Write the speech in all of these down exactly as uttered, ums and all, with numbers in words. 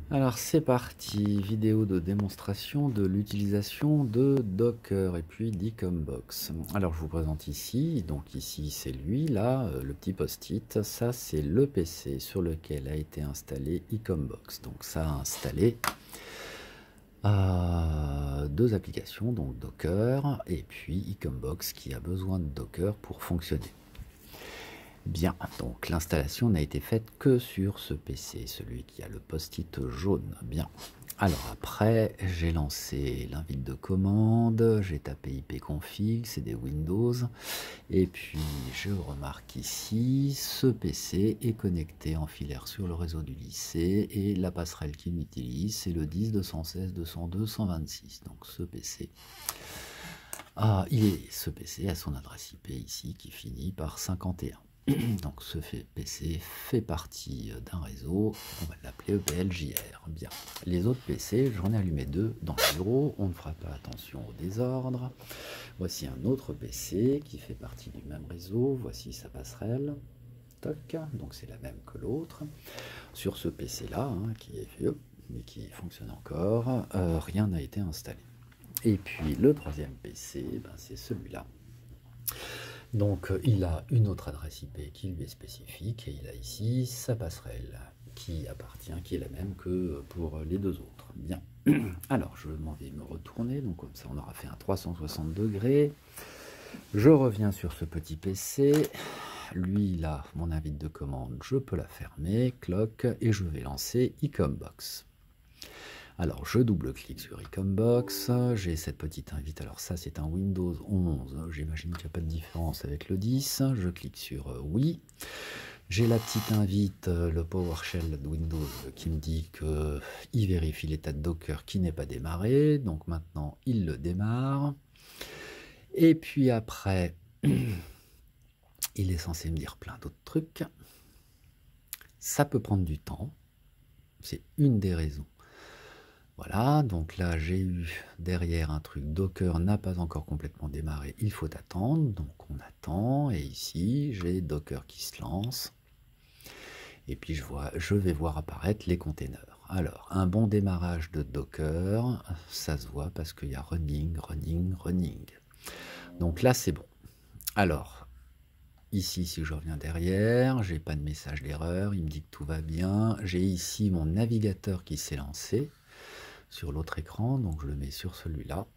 Alors c'est parti, vidéo de démonstration de l'utilisation de Docker et puis d'Ecombox. Alors je vous présente ici, donc ici c'est lui, là, euh, le petit post-it, ça c'est le P C sur lequel a été installé Ecombox. Donc ça a installé euh, deux applications, donc Docker et puis Ecombox qui a besoin de Docker pour fonctionner. Bien, donc l'installation n'a été faite que sur ce P C, celui qui a le post-it jaune. Bien. Alors après, j'ai lancé l'invite de commande, j'ai tapé ipconfig, c'est des Windows, et puis je remarque ici, ce P C est connecté en filaire sur le réseau du lycée, et la passerelle qu'il utilise, c'est le dix deux cent seize deux cent deux cent vingt-six. Donc ce P C, ah, il est, ce P C a son adresse I P ici qui finit par cinquante et un. Donc ce P C fait partie d'un réseau, on va l'appeler E P L J R. Bien. Les autres P C, j'en ai allumé deux dans le bureau, on ne fera pas attention au désordre. Voici un autre P C qui fait partie du même réseau, voici sa passerelle. Toc, donc c'est la même que l'autre. Sur ce P C là, hein, qui est vieux, mais qui fonctionne encore, euh, rien n'a été installé. Et puis le troisième P C, ben, c'est celui-là. Donc il a une autre adresse I P qui lui est spécifique et il a ici sa passerelle qui appartient, qui est la même que pour les deux autres. Bien. Alors je m'en vais me retourner, donc comme ça on aura fait un trois cent soixante degrés. Je reviens sur ce petit P C. Lui là, mon invite de commande, je peux la fermer, cloque, et je vais lancer Ecombox. Alors, je double-clique sur Ecombox, j'ai cette petite invite, alors ça c'est un Windows onze, j'imagine qu'il n'y a pas de différence avec le dix, je clique sur euh, oui, j'ai la petite invite, euh, le PowerShell de Windows qui me dit qu'il vérifie l'état de Docker qui n'est pas démarré, donc maintenant il le démarre, et puis après, il est censé me dire plein d'autres trucs, ça peut prendre du temps, c'est une des raisons. Voilà, donc là j'ai eu derrière un truc Docker n'a pas encore complètement démarré, il faut attendre, donc on attend, et ici j'ai Docker qui se lance, et puis je, vois, je vais voir apparaître les containers. Alors, un bon démarrage de Docker, ça se voit parce qu'il y a running, running, running. Donc là c'est bon. Alors, ici si je reviens derrière, j'ai pas de message d'erreur, il me dit que tout va bien, j'ai ici mon navigateur qui s'est lancé, sur l'autre écran, donc je le mets sur celui-là.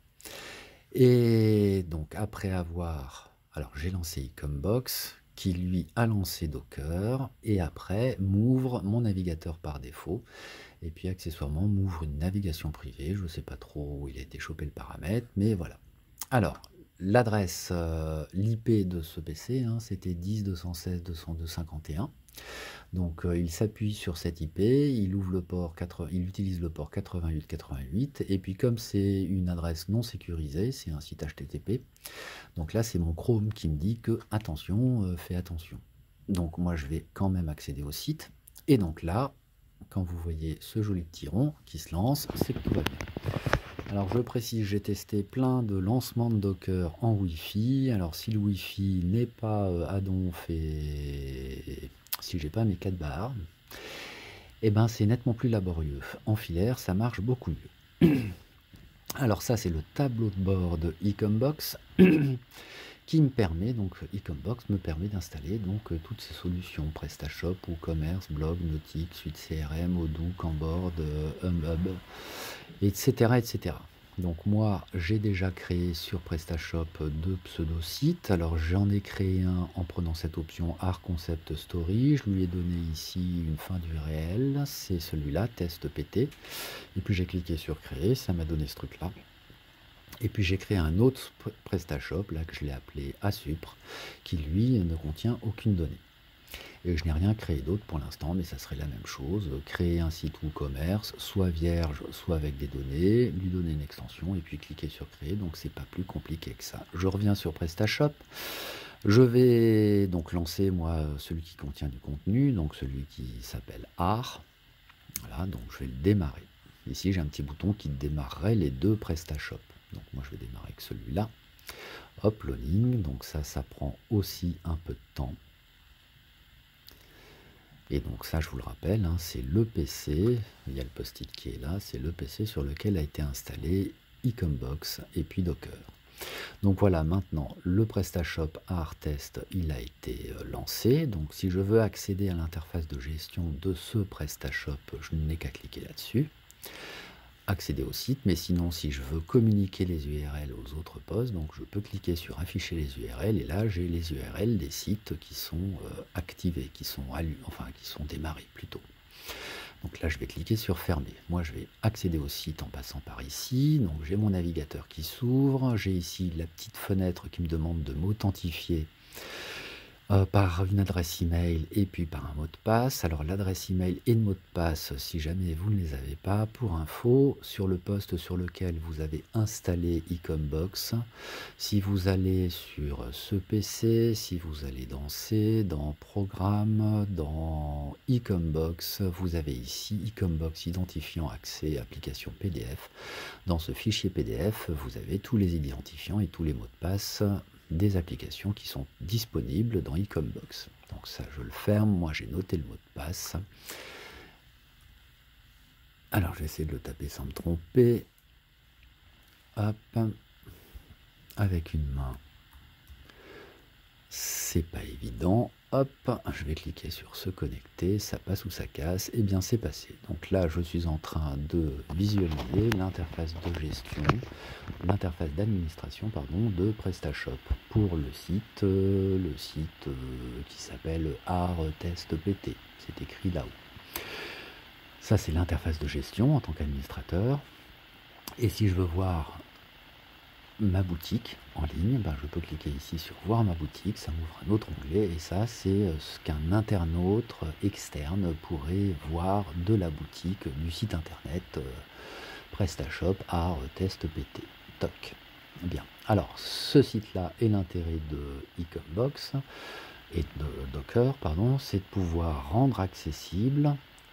Et donc après avoir, alors j'ai lancé Ecombox, qui lui a lancé Docker, et après m'ouvre mon navigateur par défaut, et puis accessoirement m'ouvre une navigation privée, je ne sais pas trop où il a été chopé le paramètre, mais voilà. Alors, l'adresse, euh, l'I P de ce P C, hein, c'était dix deux cent seize deux cent deux cinquante et un. Donc euh, il s'appuie sur cette I P, il ouvre le port quatre, il utilise le port quatre-vingt-huit quatre-vingt-huit, et puis comme c'est une adresse non sécurisée, c'est un site H T T P, donc là c'est mon Chrome qui me dit que attention, euh, fais attention. Donc moi je vais quand même accéder au site, et donc là, quand vous voyez ce joli petit rond qui se lance, c'est que tout va bien. Alors je précise, j'ai testé plein de lancements de Docker en Wi-Fi. Alors si le Wi-Fi n'est pas euh, à donf et si j'ai pas mes quatre barres, eh ben c'est nettement plus laborieux. En filaire, ça marche beaucoup mieux. Alors ça c'est le tableau de bord de Ecombox qui me permet, donc Ecombox me permet d'installer donc toutes ces solutions, PrestaShop, WooCommerce, Blog, Nautic, Suite C R M, Odoo, Camboard, Hub, et cetera, et cetera. Donc moi, j'ai déjà créé sur PrestaShop deux pseudo-sites. Alors j'en ai créé un en prenant cette option Art Concept Story. Je lui ai donné ici une fin d'U R L. C'est celui-là, test P T. Et puis j'ai cliqué sur créer, ça m'a donné ce truc-là. Et puis j'ai créé un autre PrestaShop, là que je l'ai appelé Asupr, qui lui ne contient aucune donnée. Et je n'ai rien créé d'autre pour l'instant, mais ça serait la même chose. Créer un site WooCommerce, soit vierge, soit avec des données, lui donner une extension et puis cliquer sur créer. Donc c'est pas plus compliqué que ça. Je reviens sur PrestaShop. Je vais donc lancer moi celui qui contient du contenu, donc celui qui s'appelle Art. Voilà, donc je vais le démarrer. Ici j'ai un petit bouton qui démarrerait les deux PrestaShop. Donc moi je vais démarrer avec celui-là. Hop, loading. Donc ça, ça prend aussi un peu de temps. Et donc ça, je vous le rappelle, hein, c'est le P C, il y a le post-it qui est là, c'est le P C sur lequel a été installé Ecombox et puis Docker. Donc voilà, maintenant, le PrestaShop ARTest, il a été euh, lancé. Donc si je veux accéder à l'interface de gestion de ce PrestaShop, je n'ai qu'à cliquer là-dessus. Accéder au site, mais sinon si je veux communiquer les U R L aux autres postes, donc je peux cliquer sur afficher les U R L et là j'ai les U R L des sites qui sont euh, activés, qui sont allumés, enfin qui sont démarrés plutôt. Donc là je vais cliquer sur fermer. Moi je vais accéder au site en passant par ici, donc j'ai mon navigateur qui s'ouvre, j'ai ici la petite fenêtre qui me demande de m'authentifier Euh, par une adresse email et puis par un mot de passe. Alors l'adresse email et le mot de passe, si jamais vous ne les avez pas, pour info, sur le poste sur lequel vous avez installé Ecombox, si vous allez sur ce P C, si vous allez dans C, dans Programme, dans Ecombox, vous avez ici Ecombox identifiant accès application P D F. Dans ce fichier P D F, vous avez tous les identifiants et tous les mots de passe des applications qui sont disponibles dans Ecombox. Donc ça, je le ferme. Moi, j'ai noté le mot de passe. Alors, je vais essayer de le taper sans me tromper. Hop. Avec une main, c'est pas évident. Hop, je vais cliquer sur se connecter, ça passe ou ça casse, et bien c'est passé. Donc là, je suis en train de visualiser l'interface de gestion, l'interface d'administration, pardon, de PrestaShop pour le site, euh, le site euh, qui s'appelle ARTestPT. C'est écrit là-haut. Ça, c'est l'interface de gestion en tant qu'administrateur. Et si je veux voir ma boutique en ligne, ben je peux cliquer ici sur voir ma boutique, ça m'ouvre un autre onglet et ça c'est ce qu'un internaute externe pourrait voir de la boutique du site internet euh, PrestaShop ARTestPT. Toc. Bien. Alors ce site là est l'intérêt de Ecombox et de Docker, pardon, c'est de pouvoir rendre accessible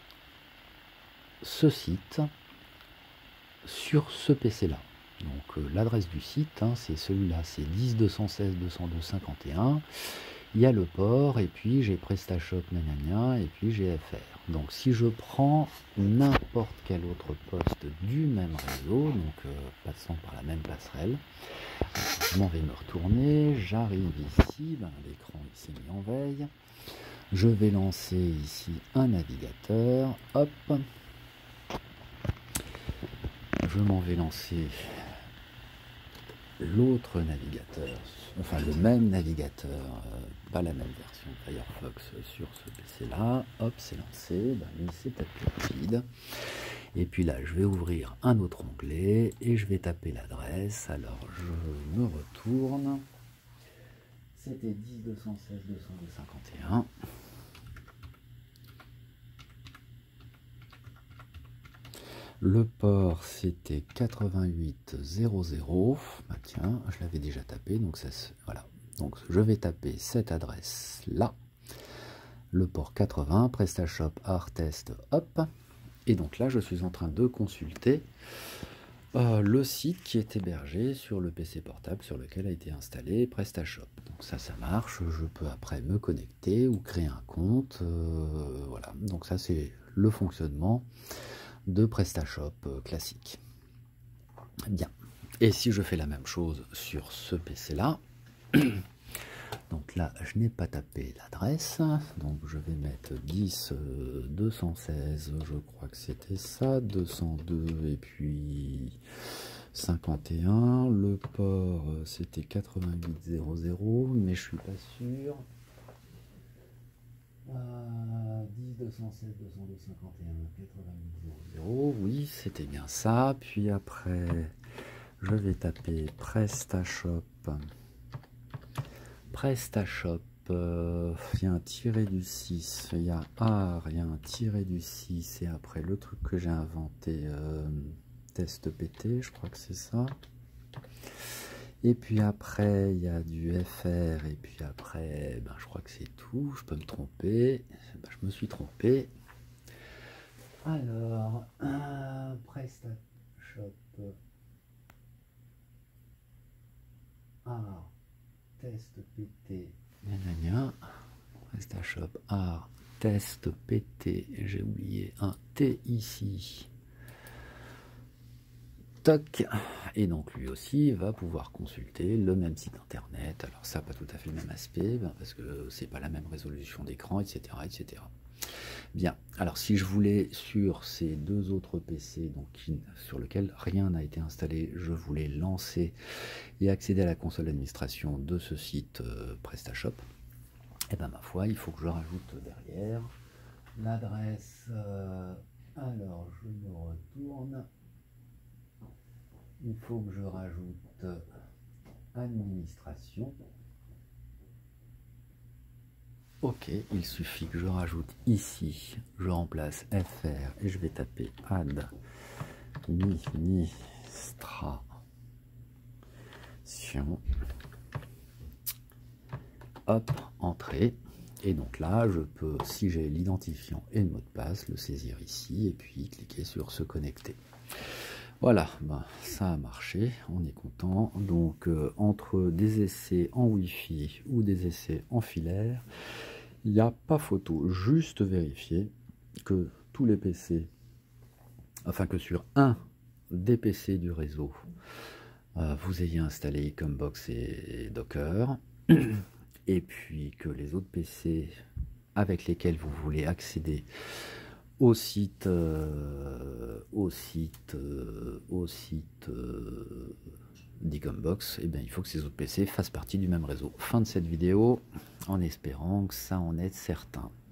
ce site sur ce P C là. Donc euh, l'adresse du site, hein, c'est celui-là, c'est dix deux cent seize deux cent deux cinquante et un. Il y a le port, et puis j'ai PrestaShop nanana, et puis j'ai F R. Donc si je prends n'importe quel autre poste du même réseau, donc euh, passant par la même passerelle, je m'en vais me retourner, j'arrive ici, ben, l'écran il s'est mis en veille, je vais lancer ici un navigateur, hop, je m'en vais lancer l'autre navigateur, enfin le même navigateur, euh, pas la même version Firefox sur ce P C là, hop c'est lancé, ben, lui c'est peut-être plus rapide. Et puis là je vais ouvrir un autre onglet et je vais taper l'adresse, alors je me retourne, c'était dix deux cent seize deux cent deux cinquante et un. Le port c'était quatre-vingt-huit zéro zéro. Bah tiens, je l'avais déjà tapé, donc ça se... voilà. Donc je vais taper cette adresse là. Le port quatre-vingts, PrestaShop ARTest, hop. Et donc là, je suis en train de consulter euh, le site qui est hébergé sur le P C portable sur lequel a été installé PrestaShop. Donc ça, ça marche. Je peux après me connecter ou créer un compte. Euh, voilà. Donc ça, c'est le fonctionnement de PrestaShop euh, classique. Bien. Et si je fais la même chose sur ce P C là, donc là je n'ai pas tapé l'adresse, donc je vais mettre dix deux cent seize, je crois que c'était ça, deux cent deux et puis cinquante et un, le port c'était quatre-vingt-huit zéro zéro, mais je suis pas sûr. Euh, dix deux cent seize deux cent deux cinquante et un quatre-vingt-huit zéro zéro, oui c'était bien ça. Puis après je vais taper PrestaShop, PrestaShop, euh, il y a un tiré du six, il y a art, il y a un tiré du six et après le truc que j'ai inventé, euh, test P T, je crois que c'est ça. Et puis après, il y a du F R, et puis après, ben, je crois que c'est tout. Je peux me tromper. Ben, je me suis trompé. Alors, euh, PrestaShop. Art, test P T. Gna gna gna. PrestaShop Art, test P T, j'ai oublié un T ici. Toc. Et donc lui aussi va pouvoir consulter le même site internet. Alors ça, pas tout à fait le même aspect, parce que c'est pas la même résolution d'écran, et cetera, et cetera. Bien, alors si je voulais sur ces deux autres P C, donc qui, sur lesquels rien n'a été installé, je voulais lancer et accéder à la console d'administration de ce site euh, PrestaShop, et bien ma foi, il faut que je rajoute derrière l'adresse. Euh, alors je me retourne. Il faut que je rajoute administration. Ok, il suffit que je rajoute ici, je remplace F R et je vais taper administration. Hop, entrée. Et donc là, je peux, si j'ai l'identifiant et le mot de passe, le saisir ici et puis cliquer sur se connecter. Voilà, ben, ça a marché, on est content. Donc euh, entre des essais en Wi-Fi ou des essais en filaire, il n'y a pas photo, juste vérifier que tous les P C, enfin que sur un des P C du réseau, euh, vous ayez installé Icombox et, et Docker, et puis que les autres P C avec lesquels vous voulez accéder au site, euh, au site, euh, au site euh, d'Icombox, et bien il faut que ces autres P C fassent partie du même réseau. Fin de cette vidéo, en espérant que ça en est certain.